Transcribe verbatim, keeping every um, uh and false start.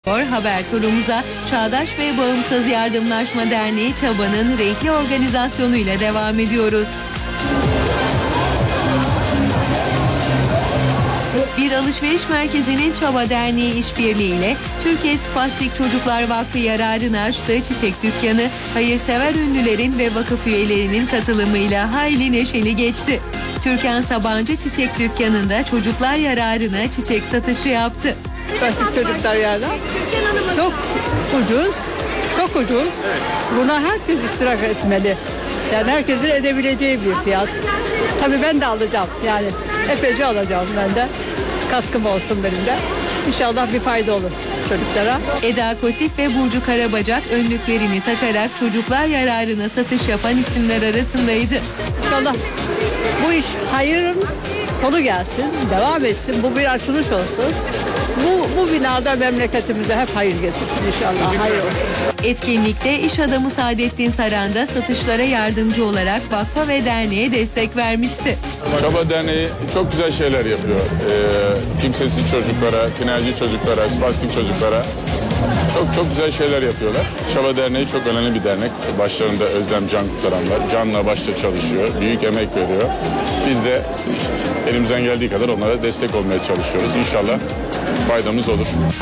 Haber turumuza Çağdaş ve Bağımsız Yardımlaşma Derneği Çaba'nın renkli organizasyonuyla devam ediyoruz. Bir alışveriş merkezinin Çaba Derneği işbirliğiyle Türkiye Spastik Çocuklar Vakfı yararına açtığı çiçek dükkanı, hayırsever ünlülerin ve vakıf üyelerinin katılımıyla hayli neşeli geçti. Türkan Sabancı çiçek dükkanında çocuklar yararına çiçek satışı yaptı. Spastik çocuklar yararına çok ucuz, çok ucuz. Buna herkes iştirak etmeli. Yani herkesin edebileceği bir fiyat. Tabii ben de alacağım. Yani epeyce alacağım ben de. Katkım olsun benim de. İnşallah bir fayda olur çocuklara. Eda Kotif ve Burcu Karabacak önlüklerini takarak çocuklar yararına satış yapan isimler arasındaydı. İnşallah bu iş hayırın sonu gelsin, devam etsin. Bu bir açılış olsun. Bu, bu binada memleketimize hep hayır getirsin inşallah. Hayır olsun. Etkinlikte iş adamı Saadettin Saran da satışlara yardımcı olarak vakfa ve derneğe destek vermişti. Çaba Derneği çok güzel şeyler yapıyor. Ee, kimsesiz çocuklara, tinerci çocuklara, spastik çocuklara çok çok güzel şeyler yapıyorlar. Çaba Derneği çok önemli bir dernek. Başlarında Özlem Can Kurtaran var. Canla başla çalışıyor. Büyük emek veriyor. Biz de işte elimizden geldiği kadar onlara destek olmaya çalışıyoruz. İnşallah faydamız olur.